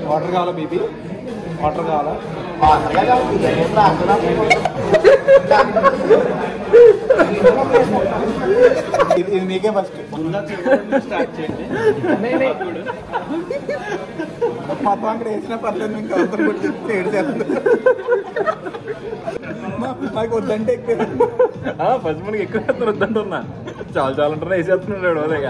Water కావాలా BB? Water కావాలా? ఇది నీకే ఫస్ట్ స్టార్ట్ చేయండి. మొత్తం అక్కడ వేసినా పర్లేదు, ఇంకా అవసరం కూడా చెప్తే ఏడ్చేస్తుంది. నాకు వద్దంటే ఎక్కువ ఫస్ట్ మనకి ఎక్కువ వద్దంటున్నా. చాలా చాలా ఉంటున్నా వేసేస్తున్నాడు అదేగా.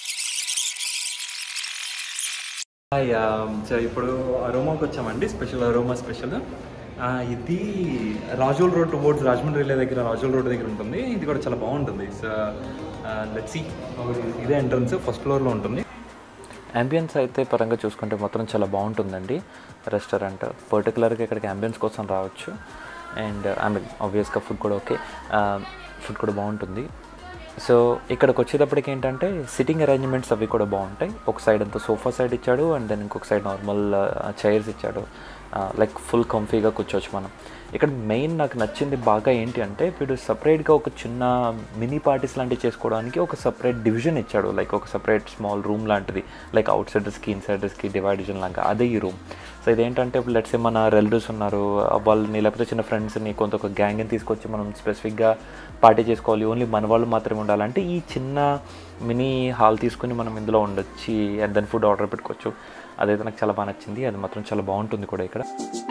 సో ఇప్పుడు అరోమాకి వచ్చామండి. Special Aroma special. ఇది రాజోల్ రోడ్ టువర్డ్స్ రాజమండ్రి దగ్గర, రాజోల్ రోడ్ దగ్గర ఉంటుంది. ఇది కూడా చాలా బాగుంటుంది. So let's see. ఇదే ఎంట్రన్స్, ఫస్ట్ ఫ్లోర్లో ఉంటుంది. అంబియన్స్ అయితే పరంగా చూసుకుంటే మాత్రం చాలా బాగుంటుందండి రెస్టారెంట్. పర్టికులర్గా ఇక్కడికి అంబియన్స్ కోసం రావచ్చు. అండ్ ఐ మీన్ ఆబ్వియస్గా ఫుడ్ కూడా ఓకే, ఫుడ్ కూడా బాగుంటుంది. సో ఇక్కడికి వచ్చేటప్పటికి ఏంటంటే సిట్టింగ్ అరేంజ్మెంట్స్ అవి కూడా బాగుంటాయి. ఒక సైడ్ అంతా సోఫా సైడ్ ఇచ్చాడు, అండ్ దెన్ ఇంకొక సైడ్ నార్మల్ చైర్స్ ఇచ్చాడు. లైక్ ఫుల్ కంఫీగా కూర్చోవచ్చు మనం. ఇక్కడ మెయిన్ నాకు నచ్చింది బాగా ఏంటి అంటే వీడు సపరేట్గా ఒక చిన్న మినీ పార్టీస్ లాంటివి చేసుకోవడానికి ఒక సపరేట్ డివిజన్ ఇచ్చాడు. లైక్ ఒక సపరేట్ స్మాల్ రూమ్ లాంటిది, లైక్ అవుట్ సైడర్స్కి ఇన్సైడర్స్కి డివైజన్ లాగా, అదే ఈ రూమ్. సో ఇదేంటంటే ఇప్పుడు లెట్స్ మన రిలేటివ్స్ ఉన్నారు, వాళ్ళని లేకపోతే చిన్న ఫ్రెండ్స్ని కొంత ఒక గ్యాంగ్ని తీసుకొచ్చి మనం స్పెసిఫిక్గా పార్టీ చేసుకోవాలి, ఓన్లీ మన వాళ్ళు మాత్రమే ఉండాలంటే ఈ చిన్న మినీ హాల్ తీసుకుని మనం ఇందులో ఉండొచ్చి అండ్ దెన్ ఫుడ్ ఆర్డర్ పెట్టుకోవచ్చు. అదైతే నాకు చాలా బాగా నచ్చింది. అది మాత్రం చాలా బాగుంటుంది కూడా ఇక్కడ.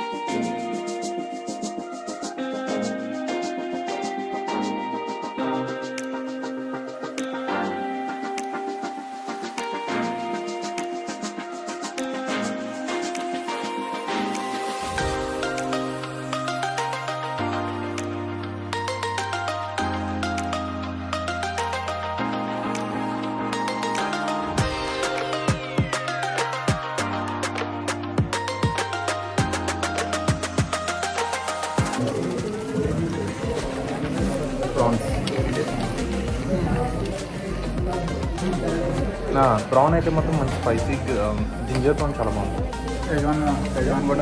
ప్రాన్ అయితే మొత్తం మంచి స్పైసీ జింజర్ ప్రాన్ చాలా బాగుంది. సైజాన్ కూడా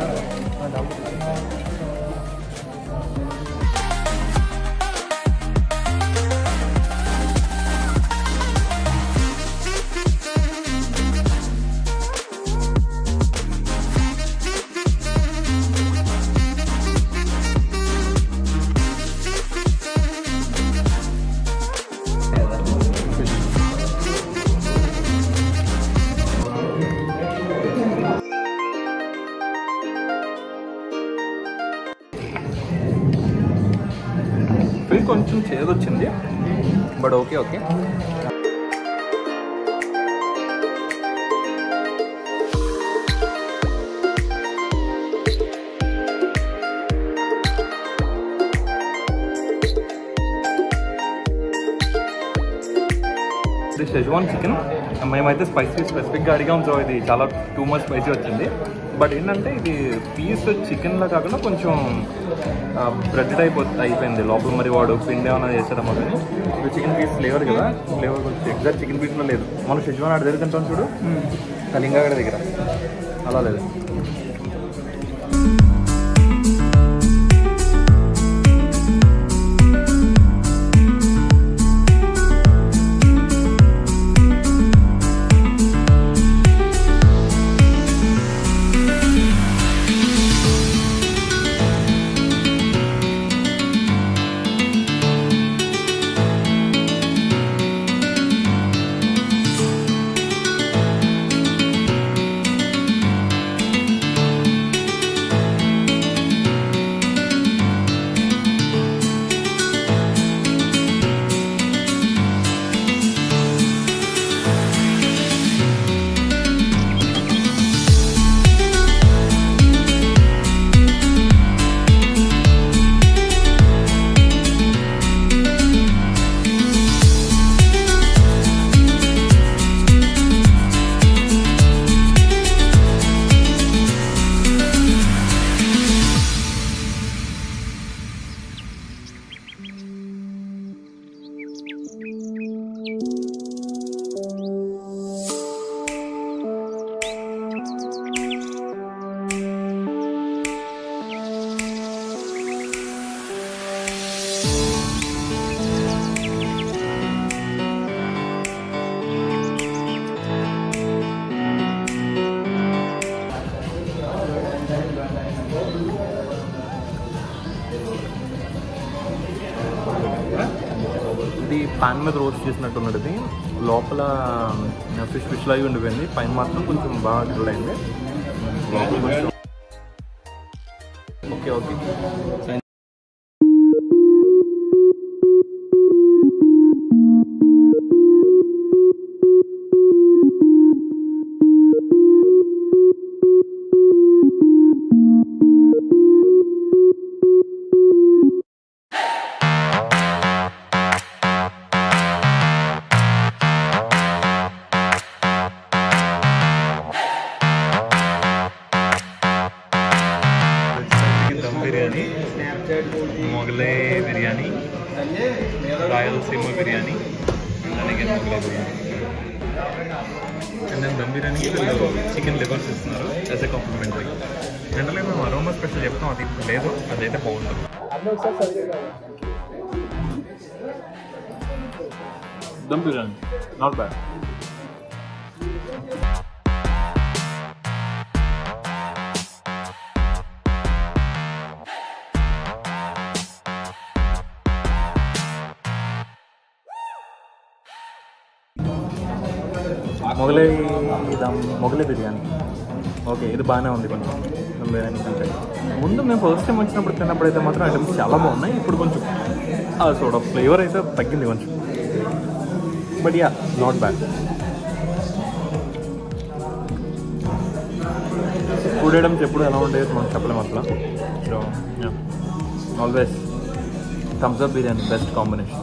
కొంచెం చేదొచ్చింది, బట్ ఓకే ఓకే. ఇది షెజ్వాన్ చికెన్. మేమైతే స్పెసిఫిక్గా అడిగాం. సో ఇది చాలా టూ మచ్ స్పైసీ వచ్చింది. బట్ ఏంటంటే ఇది పీస్ చికెన్లో కాకుండా కొంచెం బ్రెడ్ టైప్ అయిపోయింది లోపల. మరి వాడు పిండి ఏమైనా చేస్తాడమ్మా, కానీ ఇది చికెన్ పీస్ ఫ్లేవర్ కదా, ఫ్లేవర్ కొంచెం ఎగ్జాక్ట్ చికెన్ పీస్లో లేదు. మనం షెజ్వాన్ ఆడ దగ్గర తింటాం చూడు, కళింగాగడ దగ్గర, అలా లేదు. పాన్ మీద రోస్ట్ చేసినట్టు ఉన్నది ఇది. లోపల ఫిష్ లాగా ఉండిపోయింది, పైన మాత్రం కొంచెం బాగా గ్రిల్ అయింది. Okay okay. Mughlai biryani, Rayalaseema biryani, and again Mughlai biryani. And then dum బిర్యానీకి వీళ్ళు చికెన్ లివర్స్ ఇస్తున్నారు యాజ్ ఎ కాంప్లిమెంటరీ. జనరల్గా మేము అరోమా స్పెషల్ చెప్తాం, అది ఇప్పుడు లేదు, అదైతే బాగుంటుంది. Dum biryani not bad. Mughlai biryani okay, ఇది బాగానే ఉంది కొంచెం దమ్ బిర్యానీ కంటే. ముందు మేము ఫస్ట్ టైం వచ్చినప్పుడు తిన్నప్పుడు అయితే మాత్రం ఐటమ్స్ చాలా బాగున్నాయి. ఇప్పుడు కొంచెం సోడా ఫ్లేవర్ అయితే తగ్గింది కొంచెం, but ya not bad. Food items ఎప్పుడు ఎలా ఉండేది మనం చెప్పలేము అట్లా. So always Thums Up biryani best combination.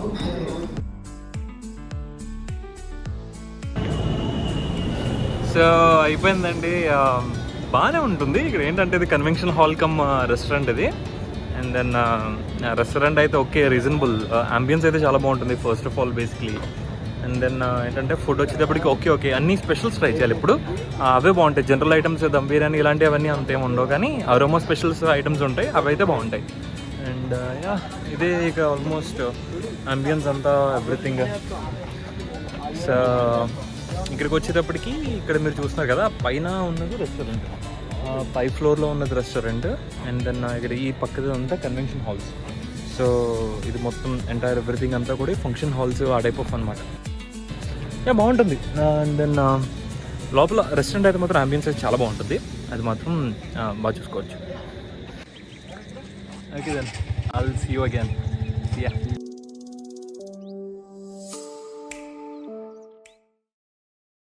So అయిపోయిందండి, బాగానే ఉంటుంది. ఇక్కడ ఏంటంటే ఇది కన్వెన్షన్ హాల్ కమ్ రెస్టారెంట్ ఇది. అండ్ దెన్ రెస్టారెంట్ అయితే ఓకే, రీజనబుల్. అంబియన్స్ అయితే చాలా బాగుంటుంది first of all basically. And then ఏంటంటే ఫుడ్ వచ్చేటప్పటికి ఓకే అన్ని స్పెషల్స్ ట్రై చేయాలి ఇప్పుడు, అవే బాగుంటాయి. జనరల్ ఐటమ్స్ దమ్ బిర్యానీ ఇలాంటివి అవన్నీ అంతేం ఉండవు, కానీ అరోమా స్పెషల్స్ ఐటమ్స్ ఉంటాయి, అవి అయితే బాగుంటాయి. అండ్ యా ఇదే ఇక ఆల్మోస్ట్ అంబియన్స్ అంతా ఎవ్రీథింగ్. సో ఇక్కడికి వచ్చేటప్పటికి ఇక్కడ మీరు చూస్తున్నారు కదా, పైన ఉన్నది రెస్టారెంట్, పై ఫ్లోర్లో ఉన్నది రెస్టారెంట్. అండ్ దెన్ ఇక్కడ ఈ పక్కది అంతా కన్వెన్షన్ హాల్స్. సో ఇది మొత్తం ఎంటైర్ ఎవ్రీథింగ్ అంతా కూడా ఫంక్షన్ హాల్స్ ఆ టైప్ ఆఫ్ అనమాట. యా బాగుంటుంది. అండ్ దెన్ లోపల రెస్టారెంట్ అయితే మాత్రం అంబియన్స్ అయితే చాలా బాగుంటుంది, అది మాత్రం బాగా చూసుకోవచ్చు. Okay then I will see you again. Yeah.